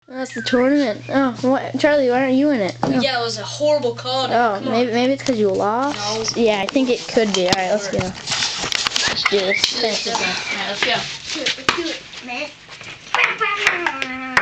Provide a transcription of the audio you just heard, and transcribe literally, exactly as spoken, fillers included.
That's the tournament. Oh, what, Charlie? Why aren't you in it? No. Yeah, it was a horrible call. Oh, maybe maybe it's because you lost. No. Yeah, I think it could be. All right, let's go. Let's do this. Let's go. All right, let's go. Let's do it, man.